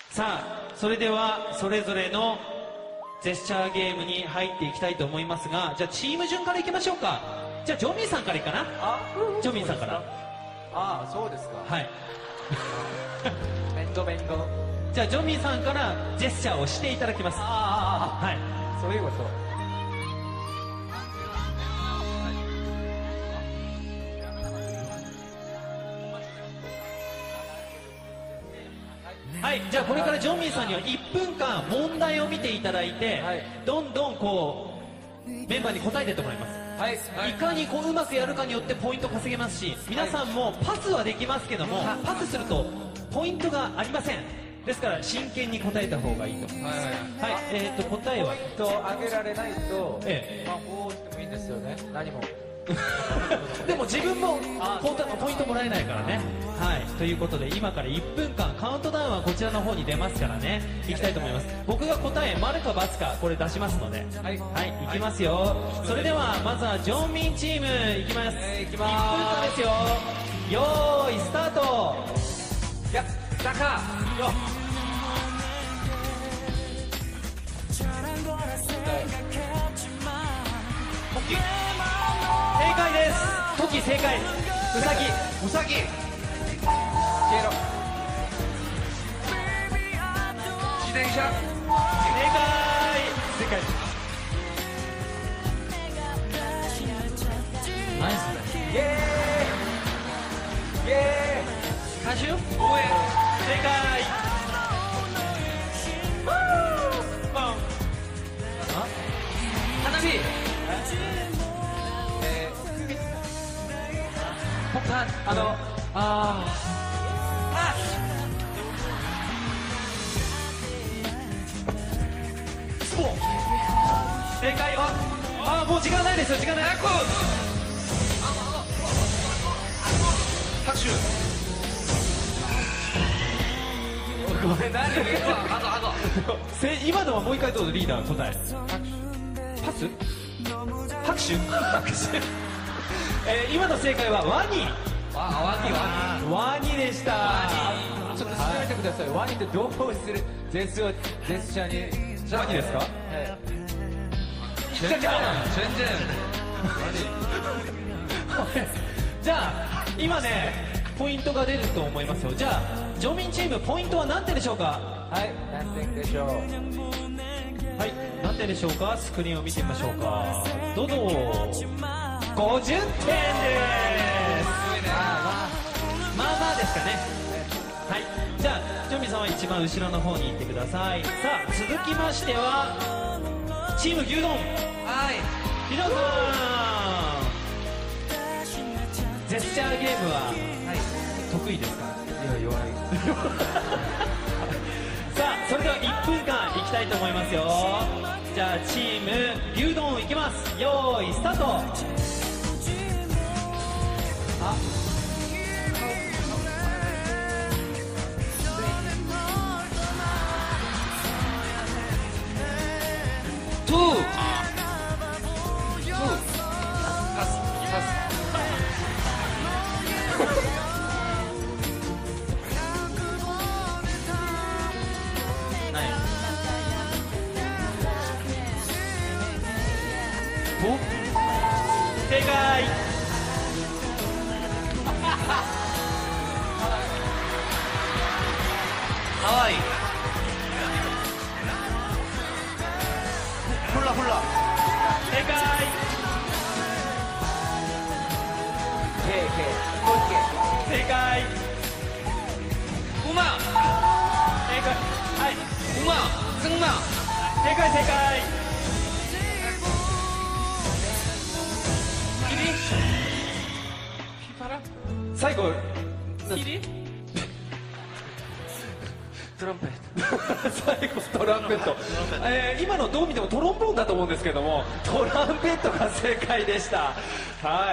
さあ、それではそれぞれのジェスチャーゲームに入っていきたいと思いますが、じゃあチーム順からいきましょうか。じゃあジョミーさんからいいかな。ジョミーさんから。 ああ、そうですか。 はい。 面倒。 じゃあジョミーさんからジェスチャーをしていただきます。はい。 そういうこと。 はい、じゃあこれからジョミーさんには1分間問題を見ていただいて、 はい、 どんどんこうメンバーに答えてってもらいます。 はい、 いかにこううまくやるかによってポイント稼げますし、皆さんもパスはできますけども、パスするとポイントがありません。ですから真剣に答えた方がいいと思います。はい、答えはポイントを上げられないと、 まあこうしてもいいんですよね。何も。 でも自分もポイントもらえないからね。はい、ということで今から1分間カウントダウンはこちらの方に出ますからね、いきたいと思います。僕が答え丸か×かこれ出しますので、はい、いきますよ。それではまずはジョンミンチームいきます。1分間ですよ。よーいスタート。 いや、だかよ正解です。トキ正解。ウサギ消えろ。自転車正解。ナイスだ。 イエーイイエ歌手応援正解。花火ポカンスポ正解。もう時間ないですよ。時間ない。 拍手。ごめん、何今のはもう一回どうぞ。リーダー答え。パス拍手今の正解はワニ。ワニでした。 ちょっと調べてください。ワニってどうするジェスチャーに。 ワニですか。 全然じゃあ今ねポイントが出ると思いますよ。じゃあジョミンチームポイントは何点でしょうか。 はい、何点でしょう。 はい、何点でしょうか。スクリーンを見てみましょうか。どうぞ。50点です。まあですかね。はい、じゃあジョミンさんは一番後ろの方に行ってください。さあ続きましてはチーム牛丼。皆さんジェスチャーゲームは得意ですか。 いや、弱い。 さあそれでは1分間いきたいと思いますよ。じゃあチーム牛丼いきます。よーいスタート。正解。かわいい。フラ正解。正解。うま正解。はい、うま正解。最後トランペッ最後トランペット。今のどう見てもトロンボーンだと思うんですけども、トランペットが正解でした。はい、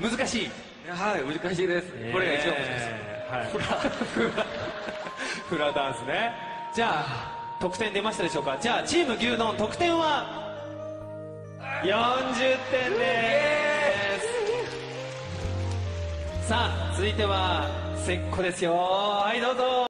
難しい。 はい、難しいです。これが一番難しい。 フラダンスね。じゃあ得点出ましたでしょうか。じゃあチーム牛丼得点は40点です。さあ続いてはせっこですよ。はいどうぞ。